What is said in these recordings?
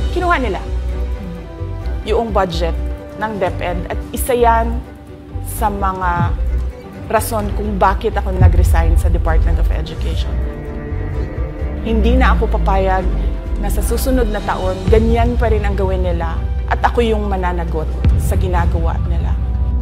kinuha nila yung budget ng DepEd at isa yan sa mga rason kung bakit ako nag-resign sa Department of Education. Hindi na ako papayag na sa susunod na taon, ganyan pa rin ang gawin nila at ako yung mananagot sa ginagawa nila.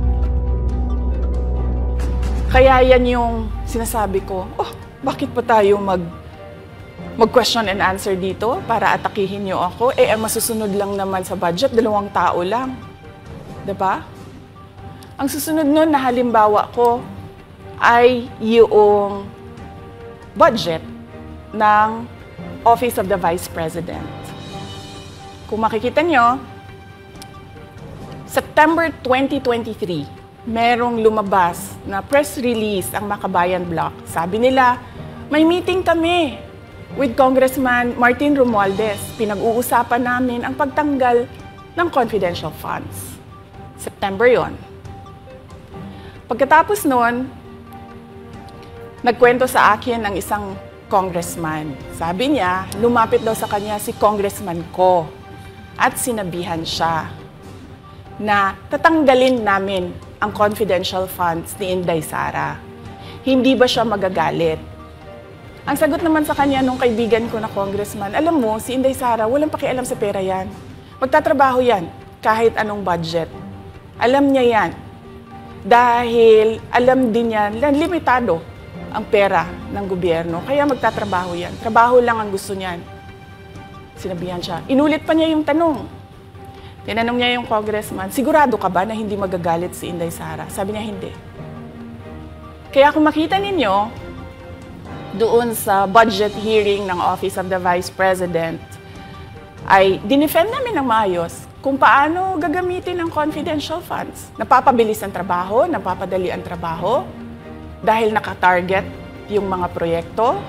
Kaya yan yung sinasabi ko, bakit pa tayo mag-question and answer dito para atakihin niyo ako? Ang masusunod lang naman sa budget, 2 tao lang. Diba? Ang susunod nun na halimbawa ko ay yung budget ng Office of the Vice President. Kung makikita nyo, September 2023, merong lumabas na press release ang Makabayan Bloc. Sabi nila, may meeting kami with Congressman Martin Romualdez. Pinag-uusapan namin ang pagtanggal ng confidential funds. September yon. Pagkatapos nun, nagkwento sa akin ang isang congressman. Sabi niya, lumapit daw sa kanya si congressman ko at sinabihan siya na tatanggalin namin ang confidential funds ni Inday Sara. Hindi ba siya magagalit? Ang sagot naman sa kanya nung kaibigan ko na congressman, alam mo, si Inday Sara, walang pakialam sa pera yan. Magtatrabaho yan kahit anong budget. Alam niya yan. Dahil alam din yan, limitado ang pera ng gobyerno. Kaya magtatrabaho yan. Trabaho lang ang gusto niyan. Sinabihan siya. Inulit pa niya yung tanong. Tinanong niya yung congressman, sigurado ka ba na hindi magagalit si Inday Sara? Sabi niya, hindi. Kaya kung makita ninyo, doon sa budget hearing ng Office of the Vice President, ay dinefend namin ng maayos kung paano gagamitin ang confidential funds. Napapabilis ang trabaho, napapadali ang trabaho, dahil nakatarget yung mga proyekto.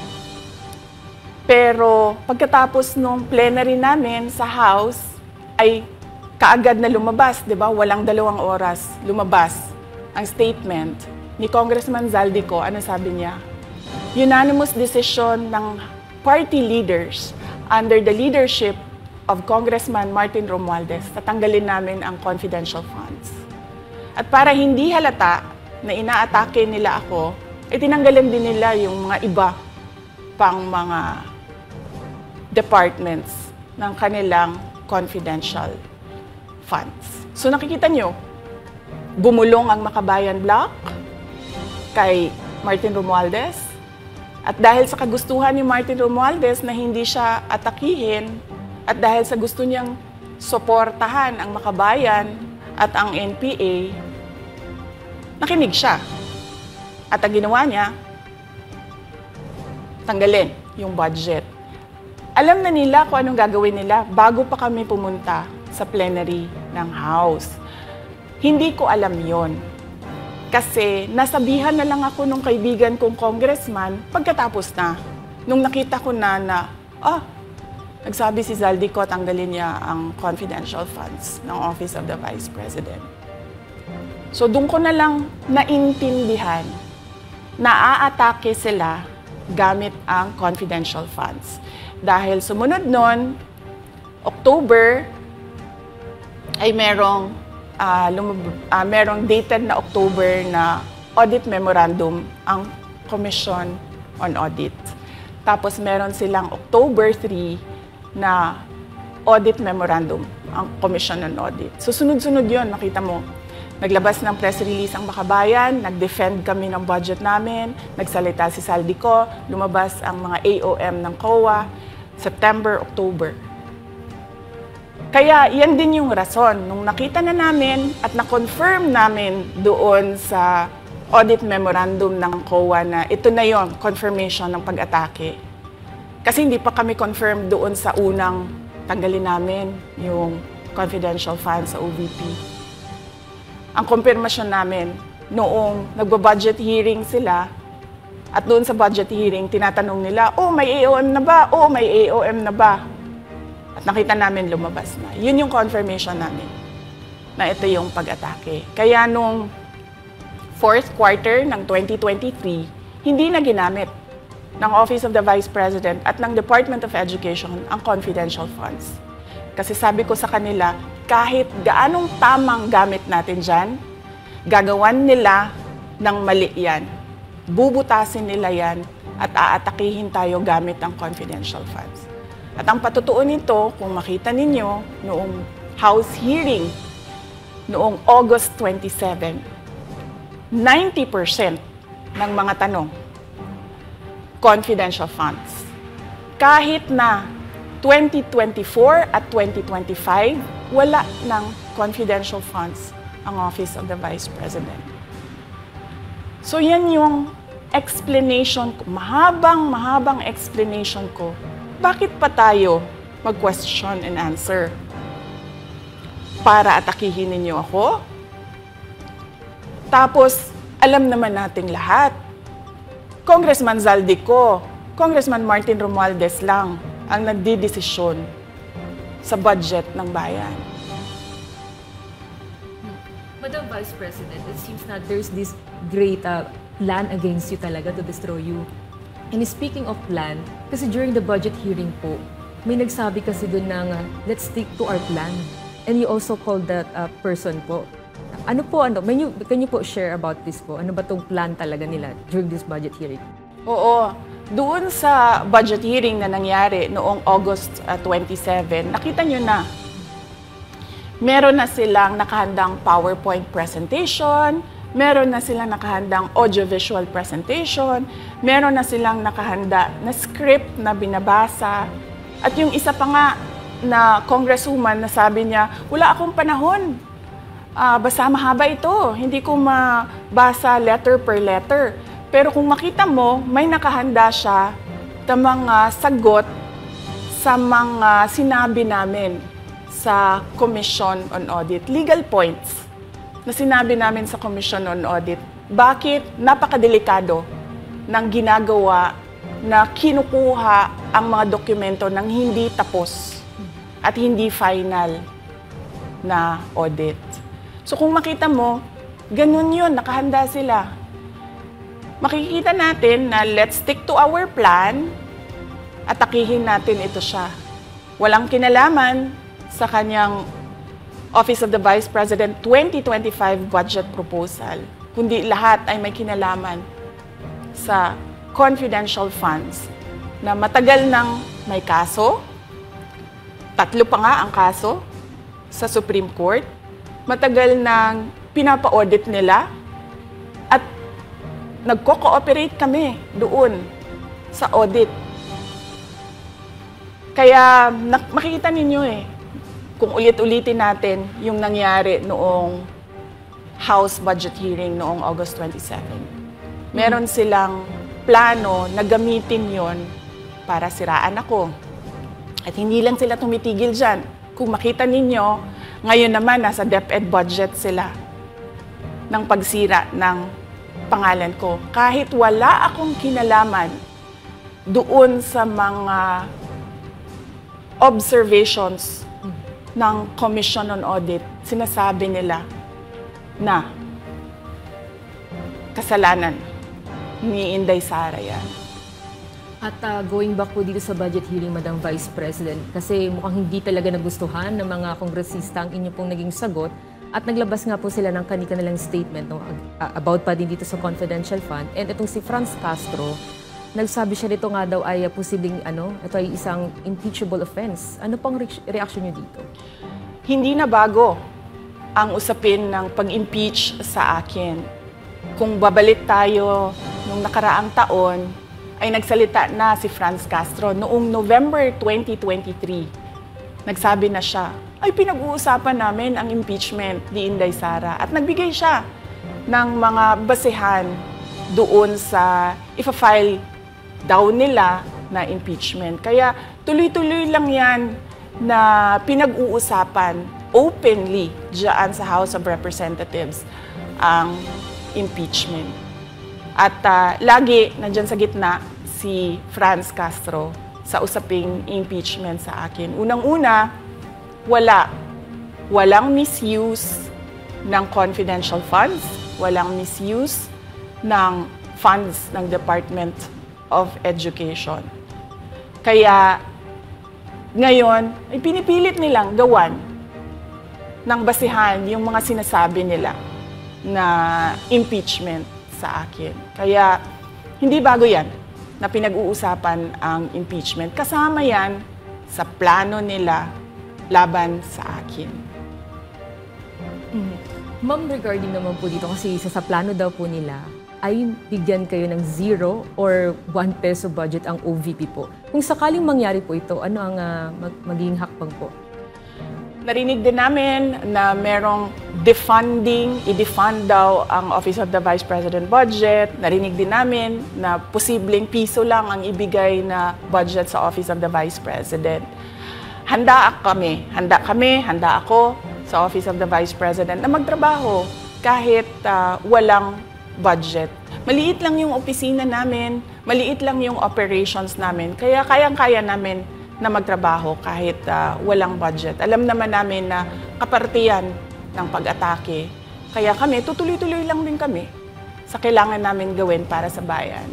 Pero pagkatapos nung plenary namin sa House, ay kaagad na lumabas, di ba? Walang 2 oras lumabas ang statement ni Congressman Zaldico. Ano sabi niya? Unanimous decision ng party leaders under the leadership of Congressman Martin Romualdez, tatanggalin namin ang confidential funds. At para hindi halata na inaatake nila ako, tinanggalan din nila yung mga iba pang mga departments ng kanilang confidential funds. So nakikita nyo, bumulong ang Makabayan Bloc kay Martin Romualdez. At dahil sa kagustuhan ni Martin Romualdez na hindi siya atakihin at dahil sa gusto niyang suportahan ang Makabayan at ang NPA, nakinig siya. At ang ginawa niya, tanggalin yung budget. Alam na nila kung anong gagawin nila bago pa kami pumunta sa plenary ng House. Hindi ko alam yon. Kasi nasabihan na lang ako nung kaibigan kong congressman pagkatapos na. Nung nakita ko na nagsabi si Zaldico, tanggalin niya ang confidential funds ng Office of the Vice President. So doon ko na lang naintindihan na aatake sila gamit ang confidential funds. Dahil sumunod nun, October, ay merong dated na October na audit memorandum ang Commission on Audit. Tapos meron silang October 3 na audit memorandum ang Commission on Audit. So sunod-sunod yun, makita mo. Naglabas ng press release ang Makabayan, nag-defend kami ng budget namin, nagsalita si Zaldico, lumabas ang mga AOM ng COA, September, October. Kaya yan din yung rason. Nung nakita na namin at na-confirm namin doon sa audit memorandum ng COA na ito na yon, confirmation ng pag-atake. Kasi hindi pa kami confirm doon sa unang tanggalin namin yung confidential funds sa OVP. Ang confirmation namin, noong nagba-budget hearing sila, at doon sa budget hearing, tinatanong nila, may AOM na ba? May AOM na ba? At nakita namin lumabas na. Yun yung confirmation namin na ito yung pag-atake. Kaya nung 4th quarter ng 2023, hindi na ginamit ng Office of the Vice President at ng Department of Education ang confidential funds. Kasi sabi ko sa kanila, kahit gaanong tamang gamit natin dyan, gagawan nila ng mali yan. Bubutasin nila yan at aatakihin tayo gamit ang confidential funds. At ang patutuo nito, kung makita ninyo, noong House hearing, noong August 27, 90% ng mga tanong, confidential funds. Kahit na 2024 at 2025, wala ng confidential funds ang Office of the Vice President. So yan yung explanation ko, mahabang explanation ko. Bakit pa tayo mag-question and answer? Para atakihin ninyo ako? Tapos, alam naman nating lahat. Congressman Zaldico, Congressman Martin Romualdez lang ang nagdidesisyon sa budget ng bayan. Madam Vice President, it seems that there's this great plan against you talaga to destroy you. And speaking of plan, kasi during the budget hearing po, may nagsabi kasi doon ng let's stick to our plan. And you also called that person po. Ano po, can you po share about this po? Ano ba tong plan talaga nila during this budget hearing? Oo. Doon sa budget hearing na nangyari noong August 27, nakita nyo na. Meron na silang nakahandang PowerPoint presentation, meron na silang nakahandang audiovisual presentation, meron na silang nakahanda na script na binabasa. At yung isa pa nga na congresswoman na sabi niya, wala akong panahon. Basta mahaba ito. Hindi ko mabasa letter per letter. Pero kung makita mo, may nakahanda siya na mga sagot sa mga sinabi namin sa Commission on Audit. Legal points na sinabi namin sa Commission on Audit. Bakit napakadelikado ng ginagawa na kinukuha ang mga dokumento ng hindi tapos at hindi final na audit. So kung makita mo, ganun yun, nakahanda sila. Makikita natin na let's stick to our plan at atakihin natin ito siya. Walang kinalaman sa kanyang Office of the Vice President 2025 budget proposal, kundi lahat ay may kinalaman sa confidential funds na matagal nang may kaso, 3 pa nga ang kaso sa Supreme Court, matagal nang pinapa-audit nila at nagko-cooperate kami doon sa audit. Kaya makikita ninyo kung ulit-ulitin natin yung nangyari noong House budget hearing noong August 27. Meron silang plano na gamitin yon para siraan ako. At hindi lang sila tumitigil dyan. Kung makita ninyo, ngayon naman nasa DepEd budget sila ng pagsira ng pangalan ko. Kahit wala akong kinalaman doon sa mga observations ng Commission on Audit, sinasabi nila na kasalanan ni Inday Sara yan. At going back po dito sa budget hearing, Madam Vice President, kasi mukhang hindi talaga nagustuhan ng mga kongresista ang inyo pong naging sagot at naglabas nga po sila ng kanilang statement about pa din dito sa confidential fund. And itong si Franz Castro, nagsabi siya dito nga daw ay posibleng ito ay isang impeachable offense. Ano pang reaction niyo dito? Hindi na bago ang usapin ng pag-impeach sa akin. Kung babalik tayo nung nakaraang taon, ay nagsalita na si Franz Castro noong November 2023. Nagsabi na siya, ay pinag-uusapan namin ang impeachment ni Inday Sara. At nagbigay siya ng mga basehan doon sa ifa-file daw nila na impeachment. Kaya tuloy-tuloy lang yan na pinag-uusapan openly dyan sa House of Representatives ang impeachment. At lagi nandyan sa gitna si Franz Castro sa usaping impeachment sa akin. Unang-una, walang misuse ng confidential funds, walang misuse ng funds ng Department of Education. Kaya ngayon, ay pinipilit nilang gawan ng basihan yung mga sinasabi nila na impeachment sa akin. Kaya hindi bago yan na pinag-uusapan ang impeachment. Kasama yan sa plano nila laban sa akin. Ma'am, regarding naman po dito, kasi sa plano daw po nila, ay bigyan kayo ng 0 or 1 peso budget ang OVP po. Kung sakaling mangyari po ito, ano ang magiging hakbang po? Narinig din namin na merong defunding, i-defund daw ang Office of the Vice President budget. Narinig din namin na posibleng piso lang ang ibigay na budget sa Office of the Vice President. Handa ako sa Office of the Vice President na magtrabaho kahit walang budget. Maliit lang yung opisina namin, maliit lang yung operations namin, kaya kayang-kaya namin na magtrabaho kahit walang budget. Alam naman namin na kapartiyan ng pag-atake. Kaya kami, tutuloy-tuloy lang din kami sa kailangan namin gawin para sa bayan.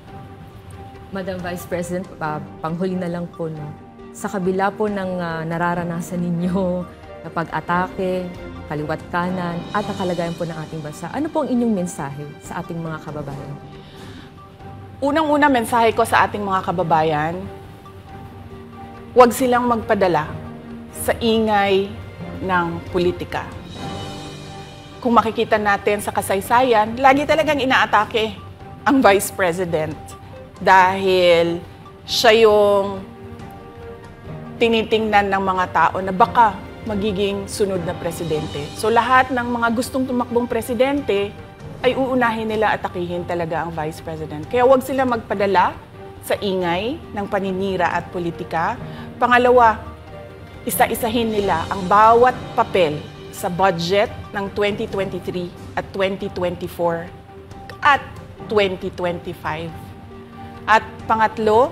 Madam Vice President, panghuli na lang po, no? Sa kabila po ng nararanasan ninyo na pag-atake, kaliwat kanan, at ang kalagayan po ng ating bansa, ano po ang inyong mensahe sa ating mga kababayan? Unang-una mensahe ko sa ating mga kababayan, huwag silang magpadala sa ingay ng politika. Kung makikita natin sa kasaysayan, lagi talagang inaatake ang Vice President dahil siya yung tinitingnan ng mga tao na baka magiging sunod na presidente. So lahat ng mga gustong tumakbong presidente ay uunahin nila atakihin talaga ang Vice President. Kaya huwag sila magpadala sa ingay ng paninira at politika. Pangalawa, isa-isahin nila ang bawat papel sa budget ng 2023 at 2024 at 2025. At pangatlo,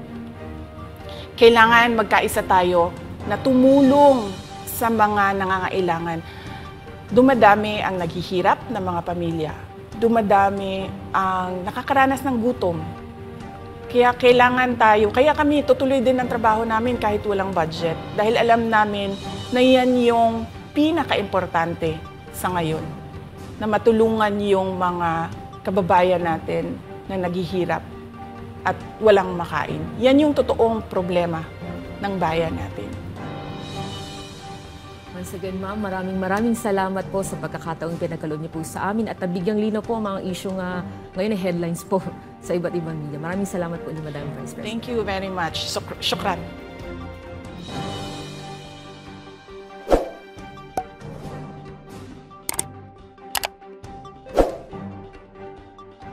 kailangan magkaisa tayo na tumulong sa mga nangangailangan. Dumadami ang naghihirap na mga pamilya. Dumadami ang nakakaranas ng gutom. Kaya kailangan tayo, kaya kami tutuloy din ang trabaho namin kahit walang budget. Dahil alam namin na yan yung pinaka-importante sa ngayon. Na matulungan yung mga kababayan natin na naghihirap at walang makain. Yan yung totoong problema ng bayan natin. Once again, ma'am, maraming salamat po sa pagkakataong pinagkaloob niyo po sa amin at nabigyang linaw po ang mga issue nga ngayon ay headlines po sa iba't ibang media. Maraming salamat po ni Madam Vice President. Thank you very much. Shukran.